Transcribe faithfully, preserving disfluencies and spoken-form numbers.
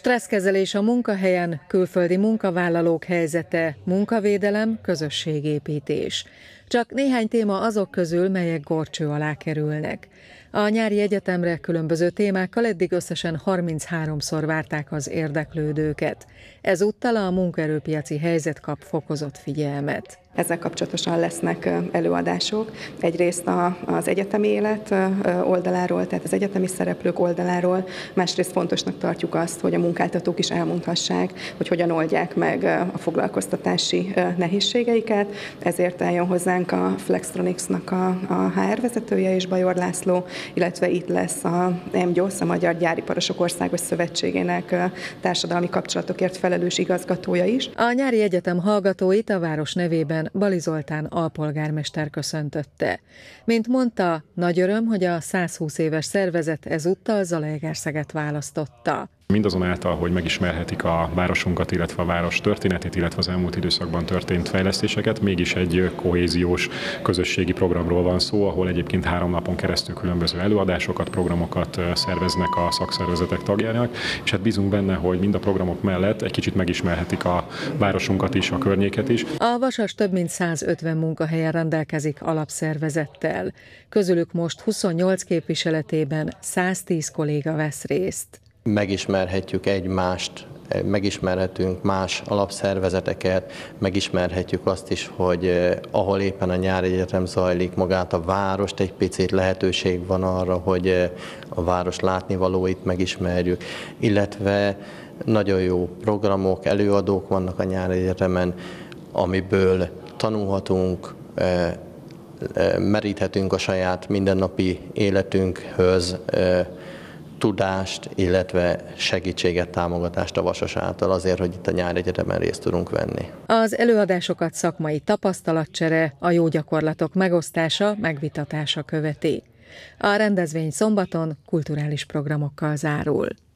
Stresszkezelés a munkahelyen, külföldi munkavállalók helyzete, munkavédelem, közösségépítés. Csak néhány téma azok közül, melyek górcső alá kerülnek. A nyári egyetemre különböző témákkal eddig összesen harmincháromszor várták az érdeklődőket. Ezúttal a munkaerőpiaci helyzet kap fokozott figyelmet. Ezzel kapcsolatosan lesznek előadások. Egyrészt az egyetemi élet oldaláról, tehát az egyetemi szereplők oldaláról, másrészt fontosnak tartjuk azt, hogy a munkáltatók is elmondhassák, hogy hogyan oldják meg a foglalkoztatási nehézségeiket. Ezért eljön hozzánk a Flextronicsnak a, a há er vezetője és Bajor László, illetve itt lesz a mGYOSZ, a Magyar Gyáriparosok Országos Szövetségének társadalmi kapcsolatokért felelős igazgatója is. A nyári egyetem hallgatóit a város nevében Bali Zoltán alpolgármester köszöntötte. Mint mondta, nagy öröm, hogy a százhúsz éves szervezet ezúttal Zalaegerszeget választotta. Mindazonáltal, hogy megismerhetik a városunkat, illetve a város történetét, illetve az elmúlt időszakban történt fejlesztéseket, mégis egy kohéziós közösségi programról van szó, ahol egyébként három napon keresztül különböző előadásokat, programokat szerveznek a szakszervezetek tagjának, és hát bízunk benne, hogy mind a programok mellett egy kicsit megismerhetik a városunkat is, a környéket is. A Vasas több mint százötven munkahelyen rendelkezik alapszervezettel. Közülük most huszonnyolc képviseletében száztíz kolléga vesz részt. Megismerhetjük egymást, megismerhetünk más alapszervezeteket, megismerhetjük azt is, hogy eh, ahol éppen a nyári egyetem zajlik, magát a várost, egy picit lehetőség van arra, hogy eh, a város látnivalóit megismerjük, illetve nagyon jó programok, előadók vannak a nyári egyetemen, amiből tanulhatunk, eh, eh, meríthetünk a saját mindennapi életünkhöz, eh, tudást, illetve segítséget, támogatást a Vasas által azért, hogy itt a nyári egyetemen részt tudunk venni. Az előadásokat szakmai tapasztalatcsere, a jó gyakorlatok megosztása, megvitatása követi. A rendezvény szombaton kulturális programokkal zárul.